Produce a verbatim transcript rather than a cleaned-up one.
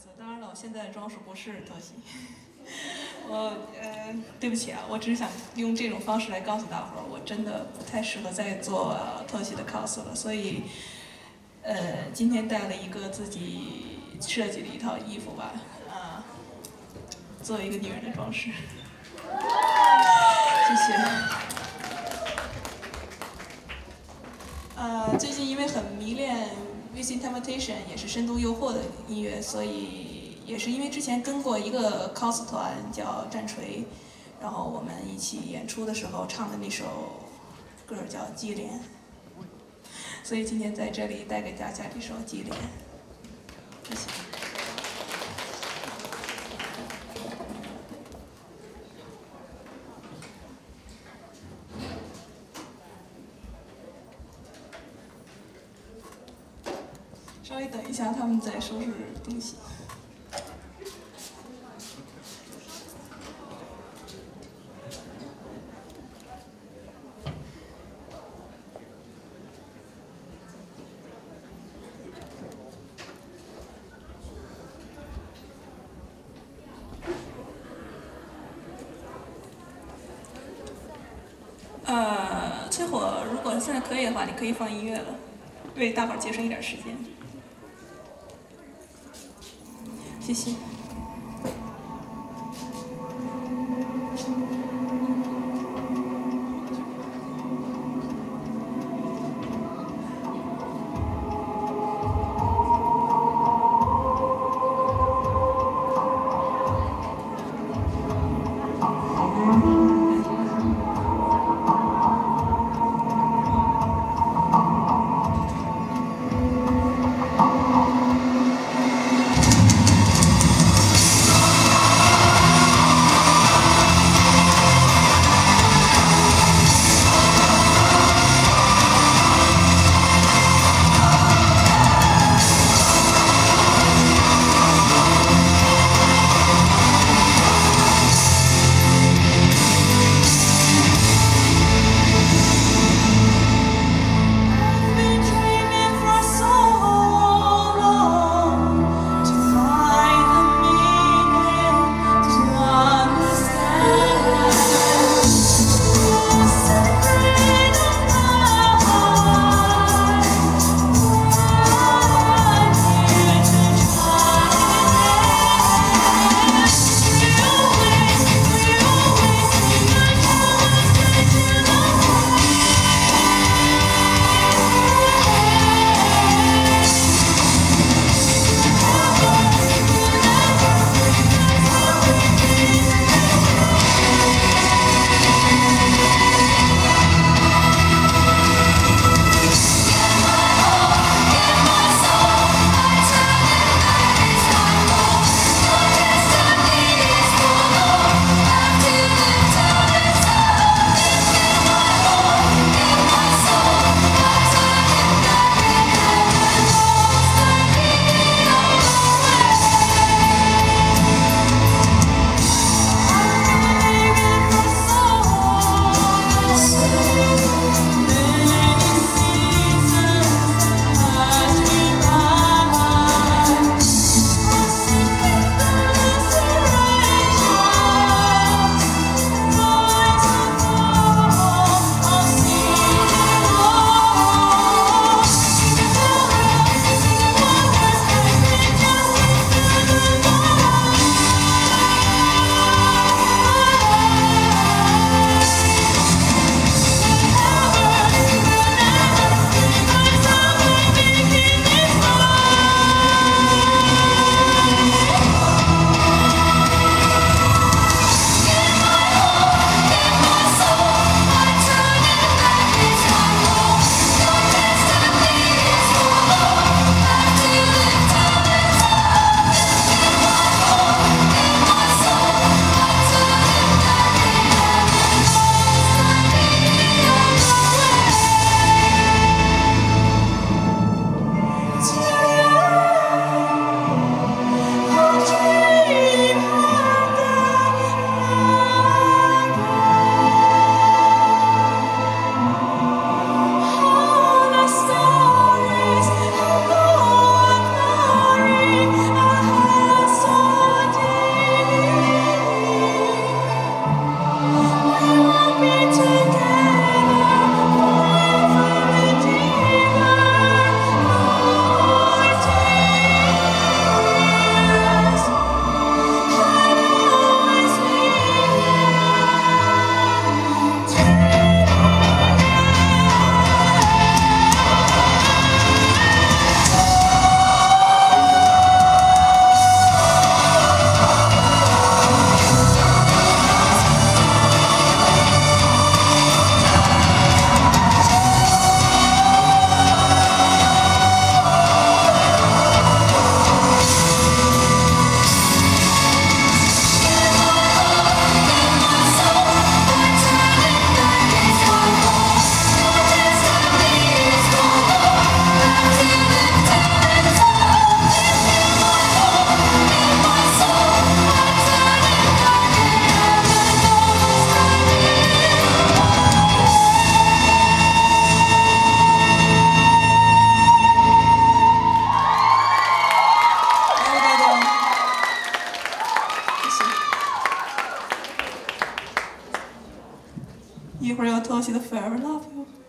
色。当然了，我现在的装束不是特写。我呃，对不起啊，我只是想用这种方式来告诉大伙儿，我真的不太适合再做、呃、特写的 cos 了。所以，呃，今天带了一个自己设计的一套衣服吧，啊、呃，做一个女人的装饰。谢谢。呃，最近因为很迷恋 Within Temptation， 也是深度诱惑的音乐，所以也是因为之前跟过一个 cos 团叫战锤，然后我们一起演出的时候唱的那首歌叫《激恋》，所以今天在这里带给大家这首《激恋》，谢谢。稍微等一下，他们在收拾东西。呃，催火，如果现在可以的话，你可以放音乐了，为大伙儿节省一点时间。谢谢。 一会儿要偷袭的 Forever Love You。